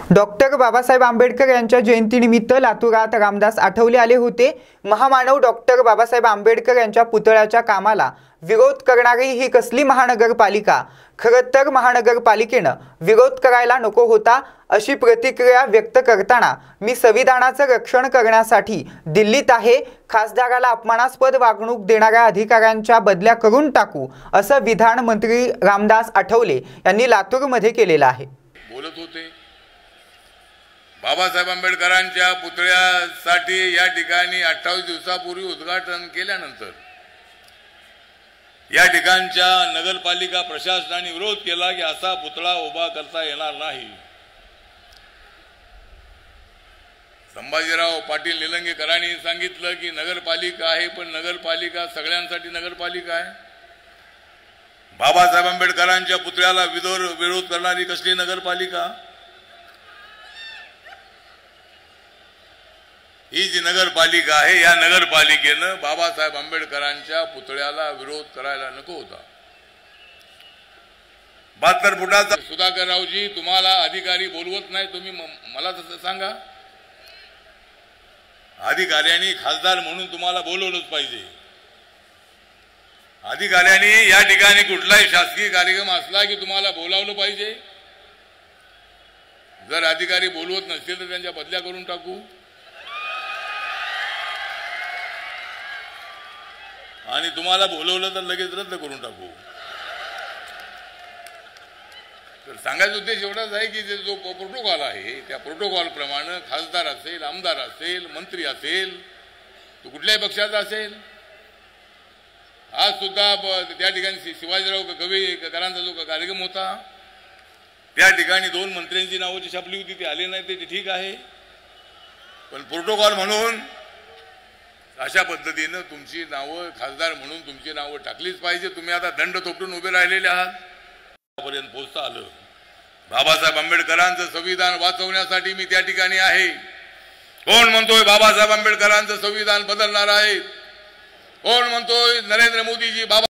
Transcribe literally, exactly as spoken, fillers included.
Doctor Babasaheb Ambedkar यांच्या जयंतीनिमित्त लातूरात रामदास आठवले आले होते। महामानव डॉक्टर बाबासाहेब आंबेडकर यांच्या पुतळ्याच्या कामाला विरोध करणारी ही कसली महानगरपालिका? खरं तर महानगरपालिकेनं विरोध करायला नको होता, अशी प्रतिक्रिया व्यक्त करताना मी संविधानाचं रक्षण करण्यासाठी दिल्लीत आहे, खासदाराला अपमानास्पद वागणूक देणाऱ्या अधिकाऱ्यांच्या बदल्या करून टाकू, असं विधान मंत्री रामदास आठवले यांनी लातूरमध्ये केलेलं आहे। बोलत होते बाबासाहेब आंबेडकरांच्या पुतळ्यासाठी या ठिकाणी अठ्ठावीस दिवसापूर्वी उद्घाटन केल्यानंतर या ठिकाणच्या नगरपालिका प्रशासनाने विरोध केला की असा पुतळा उभा करता येणार नाही। संभाजीराव पाटील निलंगेकरांनी सांगितलं की नगरपालिका आहे, पण नगरपालिका सगळ्यांसाठी नगरपालिका आहे। बाबासाहेब आंबेडकरांच्या पुतळ्याला विरोध करणारी कसली नगरपालिका? ही जी नगरपालिका आहे या नगरपालिकेनं बाबासाहेब आंबेडकरांच्या पुतळ्याला विरोध करायला नको होता। बहात्तर फुटाचा सुधाकररावजी, तुम्हाला अधिकारी बोलवत नाही, तुम्ही मला तसं सांगा। अधिकाऱ्यांनी खासदार म्हणून तुम्हाला बोलवलंच पाहिजे। अधिकाऱ्यांनी या ठिकाणी कुठलाही शासकीय कार्यक्रम असला की तुम्हाला बोलावलं पाहिजे। जर अधिकारी बोलवत नसतील तर त्यांच्या बदल्या करून टाकू आणि तुम्हाला बोलवलं तर लगेच रद्द करून टाकू। तर सांगायचा उद्देश एवढाच आहे की जो प्रोटोकॉल आहे त्या प्रोटोकॉल प्रमाणे खासदार असेल, आमदार असेल, मंत्री असेल, तो कुठल्याही पक्षाचा असेल, आज सुद्धा त्या ठिकाणी शिवाजीराव कवीकरांचा जो कार्यक्रम होता त्या ठिकाणी दोन मंत्र्यांची नावं जी छापली होती ती आले नाही, ते ठीक आहे, पण प्रोटोकॉल म्हणून अशा पद्धतीने तुमची नावं खासदार म्हणून तुमची नावं टाकलीच पाहिजे। तुम्ही आता दंड थोपटून उभे राहिलेले आहात, पर्यंत पोहोचता आलं। बाबासाहेब आंबेडकरांचं संविधान वाचवण्यासाठी मी त्या ठिकाणी आहे। कोण म्हणतोय बाबासाहेब आंबेडकरांचं संविधान बदलणार आहे? कोण म्हणतोय नरेंद्र मोदीजी बाबा